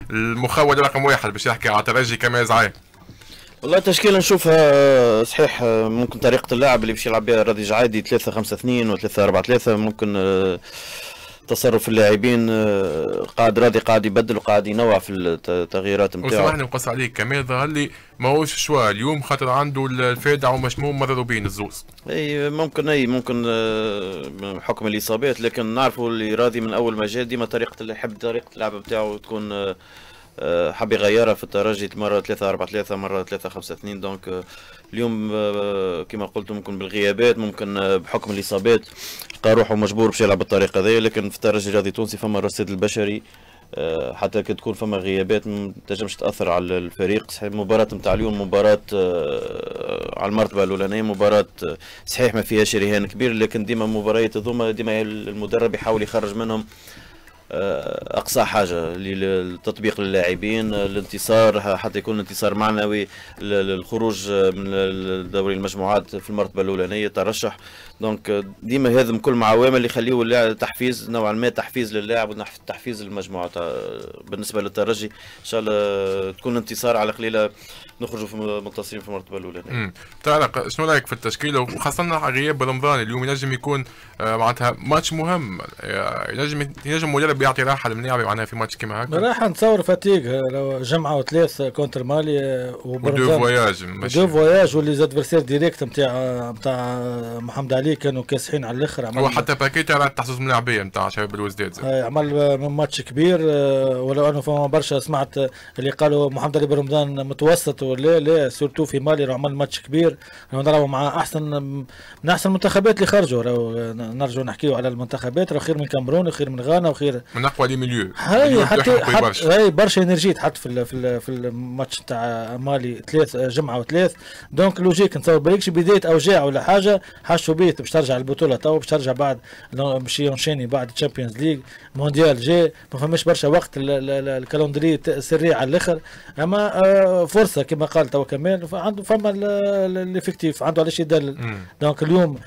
المخول رقم واحد باش يحكي على ترجي كما يزعي؟ والله تشكيلة نشوفها صحيح. ممكن طريقة اللعب اللي باش يلعب بها رادي جعيدي 3-5-2 و 3-4-3. ممكن تصرف اللاعبين قاعد راضي قاعد يبدل وقاعد ينوع في التغييرات نتاعو. وسامحني نقص عليك كمان ظهر لي ماهوش شوا اليوم خاطر عنده الفادع ومشموم مضروبين الزوز. ممكن بحكم الاصابات، لكن نعرفوا اللي راضي من اول ما جا ديما طريقة اللي يحب طريقة اللعب نتاعو تكون حاب يغيرها في الترجي، مرة 3-4-3 مرة 3-5-2. دونك اليوم كما قلت ممكن بالغيابات ممكن بحكم الإصابات لقى روحه مجبور باش يلعب بالطريقة هذه. لكن في الترجي الرياضي التونسي فما الرصيد البشري، حتى كي تكون فما غيابات ما تنجمش تأثر على الفريق. صحيح المباراة نتاع اليوم مباراة على المرتبة الأولانية، مباراة صحيح ما فيهاش رهان كبير، لكن ديما مباريات هذوما ديما المدرب يحاول يخرج منهم اقصى حاجه للتطبيق للاعبين، الانتصار حتى يكون انتصار معنوي، الخروج من دوري المجموعات في المرتبه الاولانيه، ترشح. دونك ديما هذا من كل عوامل اللي يخليه اللاعب تحفيز نوعا ما، تحفيز للاعب وتحفيز للمجموعه. بالنسبه للترجي ان شاء الله تكون انتصار على قليله نخرجوا في منتصرين في المرتبه الاولانيه. طارق شنو رايك في التشكيله وخاصه غياب رمضان اليوم؟ ينجم يكون معناتها ماتش مهم، ينجم مدرب يعطي راحه للملاعب معناها في ماتش كيما هكا؟ راح نتصور فاتيك لو جمعه وثلاث كونتر مالي ودو فواياج واللي زاد فيرسير ديريكت نتاع محمد علي كانوا كاسحين على الاخر. هو حتى باكيت على التحسس الملاعبيه نتاع شباب الوزداد عمل ماتش كبير، ولو انه فما برشا سمعت اللي قالوا محمد علي برمضان متوسط ولا لا، سورتو في مالي عمل ماتش كبير. نراو مع من احسن المنتخبات اللي خرجوا. نرجعوا نحكيو على المنتخبات، خير من كامرون وخير من غانا وخير من اقوى لي ميليو. هاي برشا انرجي تحط في الماتش تاع مالي جمعه وثلاث. دونك لوجيك نتصور بريكش بدايه اوجاع ولا حاجه حشوا بيت باش ترجع البطوله تو، باش ترجع بعد باش ينشيني بعد تشامبيونز ليغ مونديال جاي، ما فماش برشا وقت، الكالندري سريع على الاخر. اما فرصه كما قال تو كمان عنده فما الافكتيف عنده علاش يدلل. دونك اليوم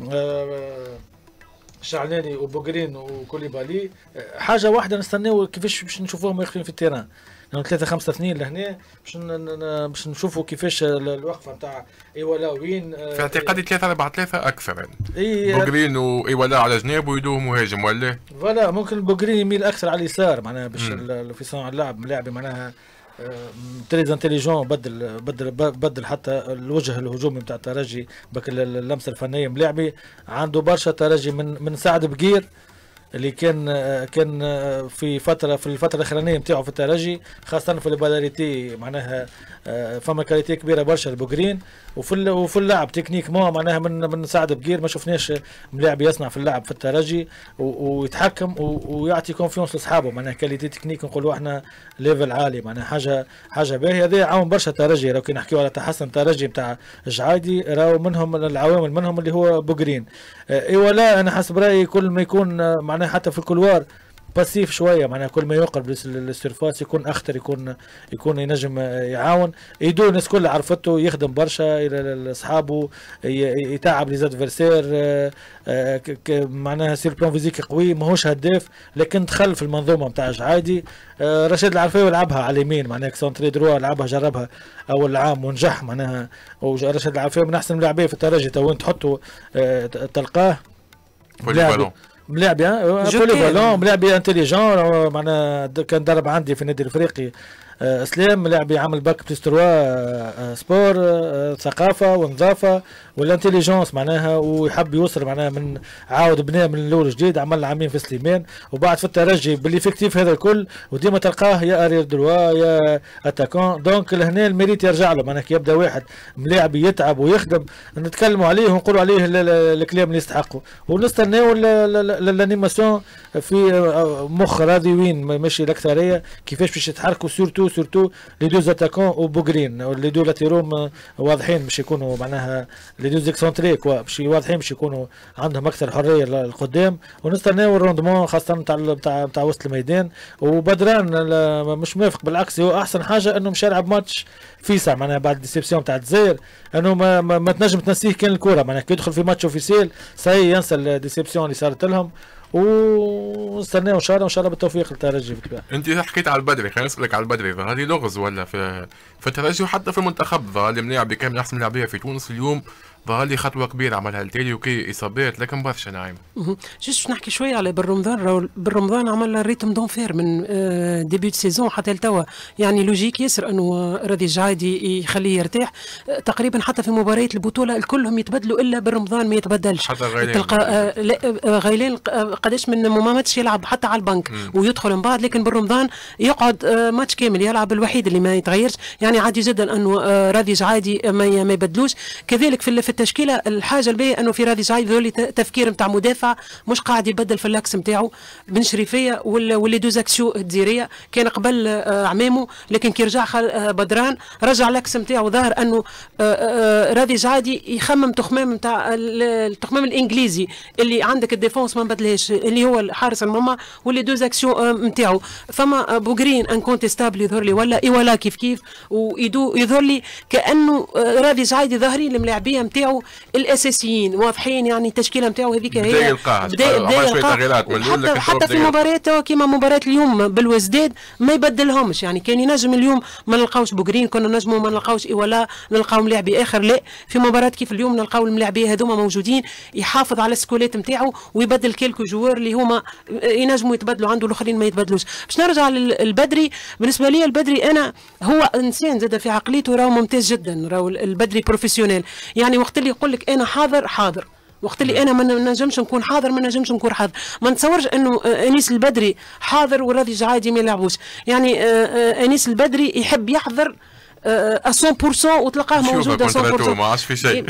شعلاني وبوغرين وكوليبالي حاجه واحده نستناو كيفاش باش نشوفوهم يدخلون في التيران. 3-5-2 لهنا باش نشوفوا كيفاش الوقفه نتاع ايوالا وين. في اعتقادي 3-4-3 اكثر يعني. بوغرين وايوالا على جناب ويدوه مهاجم ولا فوالا. ممكن بوغرين يميل اكثر على اليسار معناها باش في صناعه اللعب ملاعبي معناها تريز انتيليجون. بدل حتى الوجه الهجومي نتاع الترجي بك اللمسه الفنيه ملاعبي. عنده برشا ترجي من سعد بقير اللي كان في الفتره الاخرانيه نتاعو في الترجي، خاصه في البالاريتي معناها فما كاليتي كبيره برشا البوغرين، وفي اللعب تكنيك معناها من سعد بقير ما شفناش ملاعب يصنع في اللعب في الترجي ويتحكم ويعطي كونفيونس لاصحابه معناها كاليتي تكنيك نقولوا احنا ليفل عالي معناها حاجه باهيه. هذا عاون برشا الترجي. لو كي نحكيو على تحسن الترجي نتاع جعايدي راهو منهم العوامل منهم اللي هو بوغرين. اي ولا انا حسب رايي كل ما يكون معناها حتى في الكولوار باسيف شويه معناها كل ما يقرب للسيرفاس يكون اخطر يكون ينجم يعاون. يدو الناس كلها عرفته يخدم برشا لاصحابه يتعب لي زاد فيرسير معناها سير بلان فيزيك قوي ماهوش هداف لكن دخل في المنظومه نتاع جعايدي. رشيد العرفاوي لعبها على اليمين معناها كسونتري دروا لعبها جربها اول عام ونجح معناها. ورشيد العرفاوي من احسن اللاعبين في الترجي تو وين تحطه تلقاه ملاعبي بوليفالون ملاعبي انتيليجون معناها. كان درب عندي في النادي الافريقي اسلام ملاعبي عمل باك بلس 3 سبور ثقافه ونظافه والانتيليجونس معناها ويحب يوصل معناها من عاود بناء من الاول جديد. عمل عامين في سليمان وبعد في الترجي بالليفيكتيف هذا الكل وديما تلقاه يا ارير دروا يا اتاكون. دونك لهنا الميريت يرجع له معناها كي يبدا واحد ملاعبي يتعب ويخدم نتكلموا عليه ونقولوا عليه الكلام اللي يستحقه ونستناو الانيماسيون في مخ راضي وين ماشي الاكثريه كيفاش باش يتحركوا سورتو لي دو اتاكون وبوغرين لي دو لاتيروم واضحين باش يكونوا معناها لي دو اكسونتريك باش واضحين باش يكونوا عندهم اكثر حريه للقدام ونستناو الروندمون خاصه نتاع وسط الميدان. وبدران مش موافق بالعكس هو احسن حاجه انه مشى يلعب ماتش فيسع معناها بعد الديسيبسيون تاع الجزائر انه ما تنجم تنسيه كان الكره معناها كي يدخل في ماتش اوفيسيال صحيح ينسى الديسيبسيون اللي صارت لهم ونستناو ان شاء الله وان شاء الله بالتوفيق للترجي بالطبيعه. انت حكيت على البدري، خلينا نسالك على البدري، هذه لغز ولا في الترجي وحتى في المنتخب؟ ظهر لي ملاعب كان من احسن لاعبيه في تونس اليوم، ظهر لي خطوه كبيره عملها التالي وكي اصابات لكن برشا نعيم. جست نحكي شويه على بالرمضان. بالرمضان عمل ريتم دونفير من ديبيو دو سيزون حتى لتوا، يعني لوجيك ياسر انه راضي الجعيدي يخليه يرتاح. تقريبا حتى في مباريات البطوله الكلهم يتبدلوا الا بالرمضان ما يتبدلش. حتى غيلان تلقى غيلان قداش من ما ماتش يلعب حتى على البنك ويدخل من بعد، لكن بالرمضان يقعد ماتش كامل يلعب، الوحيد اللي ما يتغيرش. يعني عادي جدا انه راضي الجعيدي ما يبدلوش. كذلك في التشكيله الحاجه الباهيه انه في راضي الجعيدي ذولي تفكير نتاع مدافع، مش قاعد يبدل في اللاكس نتاعو. بن شريفيه واللي دوزاكسيو الديريه كان قبل عمامه، لكن كي رجع بدران رجع اللاكس نتاعو. ظهر انه راضي الجعيدي يخمم تخمام نتاع التخمام الانجليزي اللي عندك الديفونس ما بدلهاش، اللي هو حارس المرمى واللي دوزاكسيو نتاعو. فما بوغرين انكونتيستابل يظهر لي ولا ايوالا كيف ويدو يظهر لي كانه راضي الجعيدي ظاهرين الملاعبيه نتاعو الاساسيين واضحين. يعني التشكيله نتاعو هذيك هي بدايه يلقاها حتى في مباريات كيما مباراه اليوم بالوزداد ما يبدلهمش. يعني كان ينجم اليوم ما نلقاوش بوغرين، كنا نجموا ما نلقاوش ولا نلقاو ملاعبي اخر. لا، في مباراه كيف اليوم نلقاو الملاعبيه هذوما موجودين، يحافظ على السكولات نتاعو ويبدل كيلكو جوار اللي هما ينجموا يتبدلوا عنده، الاخرين ما يتبدلوش. باش نرجع للبدري، بالنسبه لي البدري انا هو انسان زاد في عقليته راهو ممتاز جدا، راهو البدري بروفيسيونيل. يعني وقت اللي يقول لك انا حاضر، وقت اللي انا ما نجمش نكون حاضر ما نجمش نكون حاضر. ما نتصورش انه انيس البدري حاضر وراضي الجعيدي ما يلعبوش. يعني انيس البدري يحب يحضر 100% وتلقاه موجود 100%. ما عادش في شيء.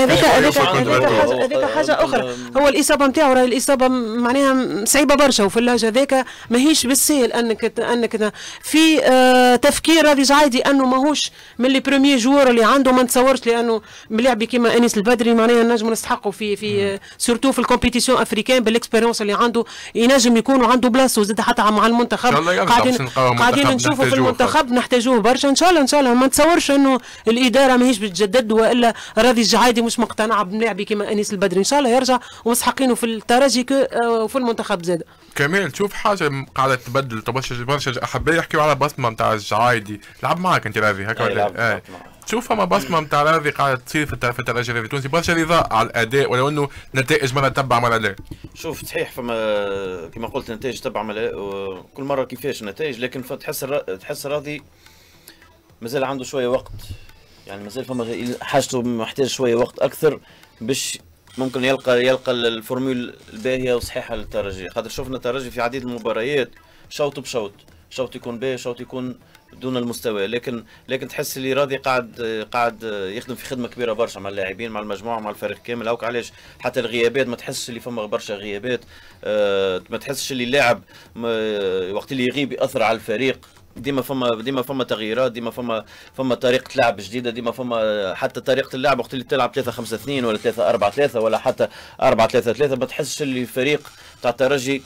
هذيك حاجه اخرى. هو الاصابه نتاعو راهي الاصابه معناها صعيبه برشا، وفي اللهجه ذاك ماهيش بالسهل انك في تفكير راضي الجعيدي انه ماهوش من لي بروميي جوور اللي عنده. ما نتصورش لانه ملاعبي كيما انيس البدري معناها نجم نستحقوا في سورتو في الكومبيتيسيون افريكان بالاكسبيريونس اللي عنده، ينجم يكونوا عنده بلاصه وزاد حتى مع المنتخب. قاعدين نشوفوا في المنتخب نحتاجوه برشا. ان شاء الله ما نتصورش انه الاداره ماهيش بتجدد والا راضي الجعيدي مش مقتنع بملاعبي كيما انيس البدري. ان شاء الله يرجع ومسحقينه في الترجي وفي المنتخب زاد. كمان تشوف حاجه قاعده تبدل برشا احباء يحكيوا على بصمه نتاع الجعيدي. لعب معك انت راضي هكا ولا؟ تشوف فما بصمه نتاع راضي قاعده تصير في الترجي التونسي، برشا رضا على الاداء ولو انه نتائج مره تبع مره لا. شوف صحيح فما كما قلت نتائج تبع كل مره كيفاش النتائج، لكن تحس راضي مازال عنده شويه وقت. يعني مازال فما حاجته محتاج شويه وقت اكثر باش ممكن يلقى الفورمول الباهيه وصحيحه للترجي. خاطر شفنا الترجي في عديد من المباريات شوط بشوط، شوط يكون باهي شوط يكون دون المستوى، لكن تحس اللي راضي قاعد يخدم في خدمه كبيره برشا مع اللاعبين مع المجموعه مع الفريق كامل. هاك علاش حتى الغيابات ما تحسش اللي فما برشا غيابات، ما تحسش اللي اللاعب وقت اللي يغيب ياثر على الفريق. ديما فما تغييرات، ديما فما طريقه لعب جديده، ديما فما حتى طريقه اللعب وقت اللي تلعب 3-5-2 ولا 3-4-3 ولا حتى 4-3-3 ما تحسش اللي الفريق تاع الترجي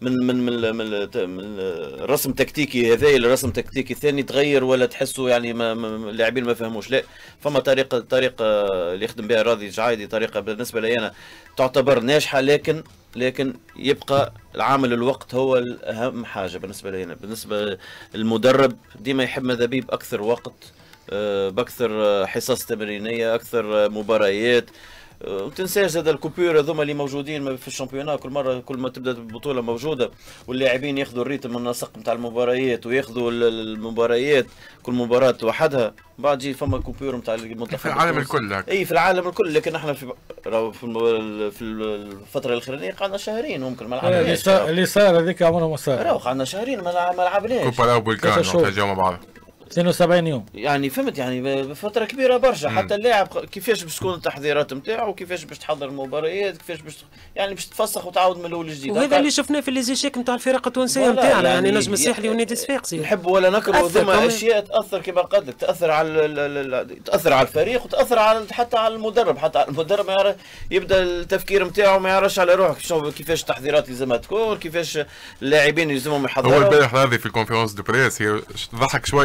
من رسم تكتيكي هذا لرسم تكتيكي ثاني تغير، ولا تحسوا يعني اللاعبين ما فهموش. لا، فما طريقه اللي يخدم بها راضي الجعيدي، طريقه بالنسبه لي انا تعتبر ناجحه، لكن يبقى العامل الوقت هو الاهم حاجه بالنسبه لي انا. بالنسبه للمدرب ديما يحب ماذا بيه باكثر وقت، باكثر حصص تمرينيه، اكثر مباريات. وتنساش زاد الكوبير هذوما اللي موجودين في الشامبيونات، كل ما تبدا البطوله موجوده واللاعبين ياخذوا الريتم من النسق نتاع المباريات وياخذوا المباريات كل مباراه وحدها، بعد يجي فما كوبير نتاع المنتخب في العالم الكل. اي في العالم الكل، لكن احنا في الفتره الاخرانيه قعدنا شهرين ممكن ما لعبناش. اللي صار هذيك عمره ما صار. قعدنا شهرين ما لعبناش. كوبا بولكان نحتاجوا مع بعض 72 يوم. يعني فهمت، يعني بفتره كبيره برشا. حتى اللاعب كيفاش باش تكون التحضيرات نتاعو وكيفاش باش تحضر المباريات، كيفاش باش تفسخ وتعاود من الاول جديد. وهذا اللي شفناه في ليزيشيك نتاع الفرق التونسيه نتاعنا، يعني نجم الساحلي ونادي صفاقسي. نحب ولا نكره ذوما اشياء تاثر كما قلت لك، تاثر على الفريق وتاثر حتى على المدرب. حتى المدرب يبدا التفكير نتاعو ما يعرفش على روحه كيفاش التحضيرات لازمها تكون، كيفاش اللاعبين يلزمهم يحضروا. هو البارح هذه في الكونفيرونس دو بريس هي ضحك شويه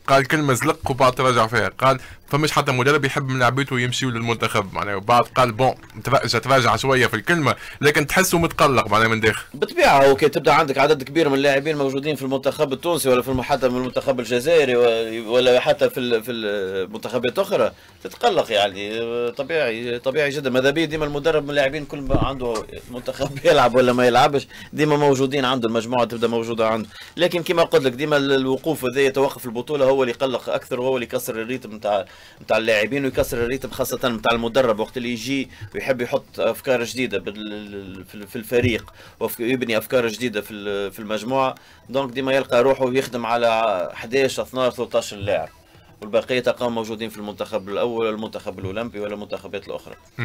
قال كلمه زلق وبعد تراجع فيها، قال فمش حتى مدرب يحب من لعبته يمشيوا للمنتخب معناها، وبعد قال بون تراجع شويه في الكلمه لكن تحسه متقلق معناها من داخل. بالطبيعه هو كي تبدا عندك عدد كبير من اللاعبين موجودين في المنتخب التونسي ولا في حتى من المنتخب الجزائري ولا حتى في المنتخبات اخرى تتقلق يعني طبيعي جدا. ماذا بيه ديما المدرب من اللاعبين كل ما عنده منتخب يلعب ولا ما يلعبش ديما موجودين عنده، المجموعه تبدا موجوده عنده، لكن كما قلت لك ديما الوقوف هذا يتوقف البطوله هو اللي يقلق اكثر وهو اللي يكسر الريتم نتاع اللاعبين ويكسر الريتم خاصه نتاع المدرب وقت اللي يجي ويحب يحط افكار جديده في الفريق ويبني افكار جديده في المجموعه. دونك ديما يلقى روحه ويخدم على 11 12 13 لاعب والبقيه تلقاهم موجودين في المنتخب الاول والمنتخب الاولمبي ولا المنتخبات الاخرى.